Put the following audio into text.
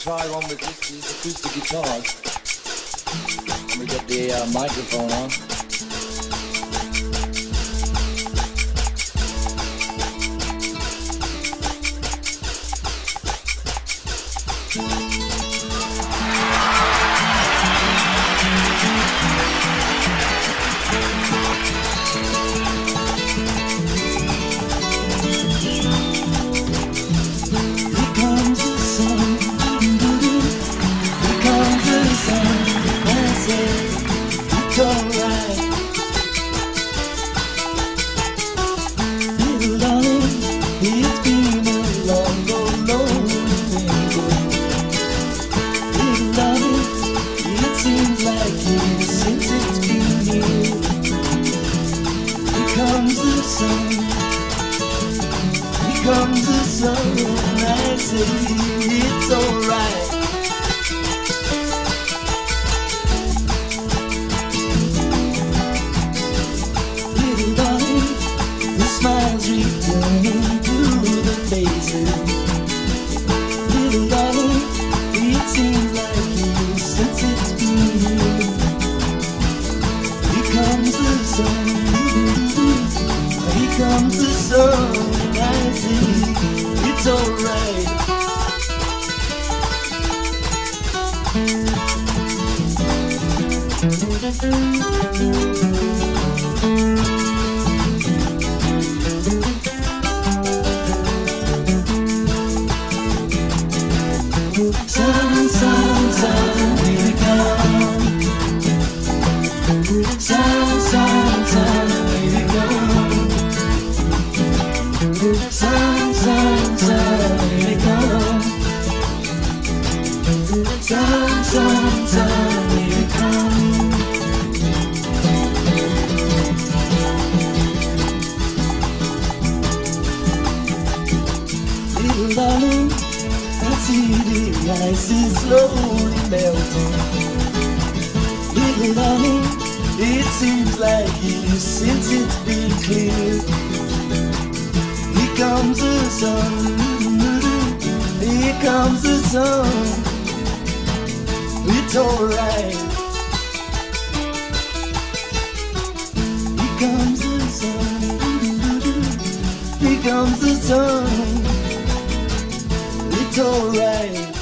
try one with these acoustic guitars. Let me get the microphone on. Comes the sun, I say it's alright. Little darling, the smiles returning to the faces. Little darling, it seems like years since it's been here. Here comes the sun, here comes the sun. I see it's alright. Sun, sun, sun, here it comes. Sun, sun, sun, here it comes. Sun, sun, sun, here it comes. Sun, sun, sun, here it comes. Little darling, I see the ice is slowly melting. Little darling, it seems like years since it's been clear. Here comes the sun, here comes the sun. It's alright. Here comes the sun, here comes the sun. It's alright.